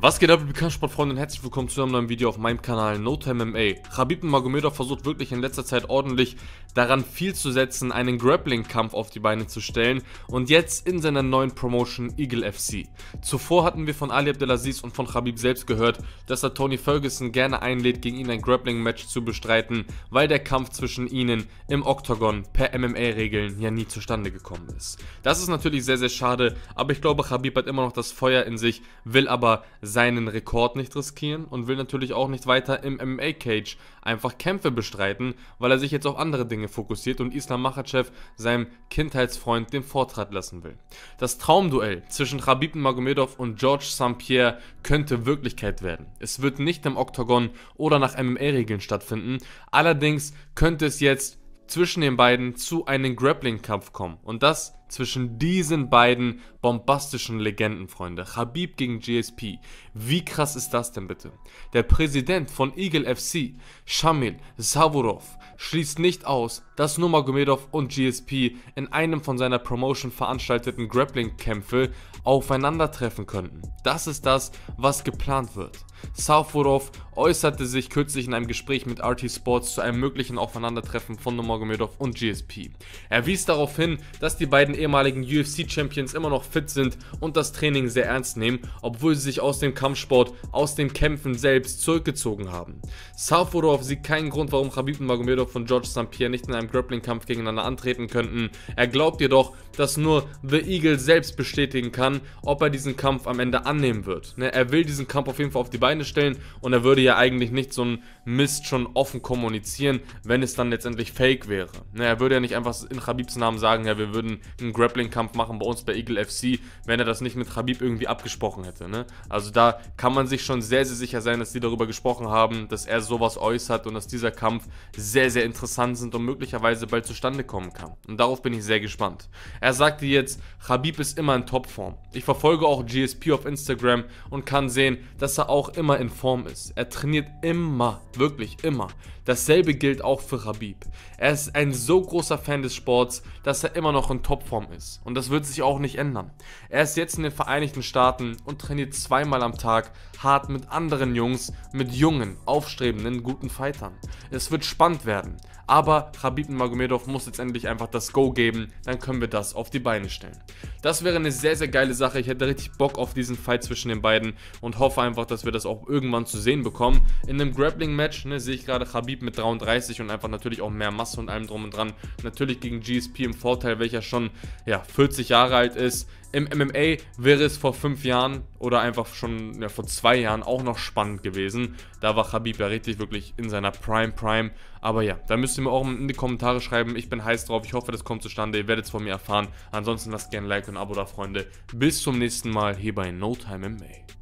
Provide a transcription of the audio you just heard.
Was geht ab, liebe Kampfsportfreunde, und herzlich willkommen zu einem neuen Video auf meinem Kanal NoTime MMA. Khabib Nurmagomedov versucht wirklich in letzter Zeit ordentlich daran viel zu setzen, einen Grappling-Kampf auf die Beine zu stellen, und jetzt in seiner neuen Promotion Eagle FC. Zuvor hatten wir von Ali Abdelaziz und von Khabib selbst gehört, dass er Tony Ferguson gerne einlädt, gegen ihn ein Grappling-Match zu bestreiten, weil der Kampf zwischen ihnen im Oktagon per MMA-Regeln ja nie zustande gekommen ist. Das ist natürlich sehr, sehr schade, aber ich glaube, Khabib hat immer noch das Feuer in sich, will aber seinen Rekord nicht riskieren und will natürlich auch nicht weiter im MMA-Cage einfach Kämpfe bestreiten, weil er sich jetzt auf andere Dinge fokussiert und Islam Makhachev, seinem Kindheitsfreund, den Vortritt lassen will. Das Traumduell zwischen Khabib Nurmagomedov und Georges St-Pierre könnte Wirklichkeit werden. Es wird nicht im Oktagon oder nach MMA-Regeln stattfinden, allerdings könnte es jetzt zwischen den beiden zu einem Grappling-Kampf kommen, und das zwischen diesen beiden bombastischen Legenden, Freunde. Khabib gegen GSP. Wie krass ist das denn bitte? Der Präsident von Eagle FC, Shamil Saburov, schließt nicht aus, dass Nurmagomedov und GSP in einem von seiner Promotion veranstalteten Grappling-Kämpfe aufeinandertreffen könnten. Das ist das, was geplant wird. Saburov äußerte sich kürzlich in einem Gespräch mit RT Sports zu einem möglichen Aufeinandertreffen von Nurmagomedov und GSP. Er wies darauf hin, dass die beiden ehemaligen UFC-Champions immer noch fit sind und das Training sehr ernst nehmen, obwohl sie sich aus dem Kampfsport, aus den Kämpfen selbst zurückgezogen haben. Saburov sieht keinen Grund, warum Khabib Nurmagomedov und Georges St-Pierre nicht in einem Grappling-Kampf gegeneinander antreten könnten. Er glaubt jedoch, dass nur The Eagle selbst bestätigen kann, ob er diesen Kampf am Ende annehmen wird. Er will diesen Kampf auf jeden Fall auf die Beine stellen, und er würde ja eigentlich nicht so einen Mist schon offen kommunizieren, wenn es dann letztendlich fake wäre. Er würde ja nicht einfach in Khabibs Namen sagen, ja, wir würden einen Grappling-Kampf machen bei uns bei Eagle FC, wenn er das nicht mit Khabib irgendwie abgesprochen hätte. Also da kann man sich schon sehr, sehr sicher sein, dass die darüber gesprochen haben, dass er sowas äußert und dass dieser Kampf sehr, sehr interessant sind und möglicherweise bald zustande kommen kann. Und darauf bin ich sehr gespannt. Er sagte jetzt, Khabib ist immer in Topform. Ich verfolge auch GSP auf Instagram und kann sehen, dass er auch immer in Form ist. Er trainiert immer, wirklich immer. Dasselbe gilt auch für Khabib. Er ist ein so großer Fan des Sports, dass er immer noch in Topform ist. Und das wird sich auch nicht ändern. Er ist jetzt in den Vereinigten Staaten und trainiert zweimal am Tag hart mit anderen Jungs, mit jungen, aufstrebenden, guten Fightern. Es wird spannend werden. Aber Khabib Nurmagomedov muss jetzt endlich einfach das Go geben, dann können wir das auf die Beine stellen. Das wäre eine sehr, sehr geile Sache. Ich hätte richtig Bock auf diesen Fight zwischen den beiden und hoffe einfach, dass wir das auch irgendwann zu sehen bekommen. In einem Grappling-Match sehe ich gerade Khabib mit 33 und einfach natürlich auch mehr Masse und allem drum und dran. Natürlich gegen GSP im Vorteil, welcher schon 40 Jahre alt ist. Im MMA wäre es vor 5 Jahren oder einfach schon vor 2 Jahren auch noch spannend gewesen. Da war Khabib ja richtig wirklich in seiner Prime. Aber ja, da müsst ihr mir auch in die Kommentare schreiben. Ich bin heiß drauf. Ich hoffe, das kommt zustande. Ihr werdet es von mir erfahren. Ansonsten lasst gerne ein Like und ein Abo da, Freunde. Bis zum nächsten Mal hier bei NoTime MMA.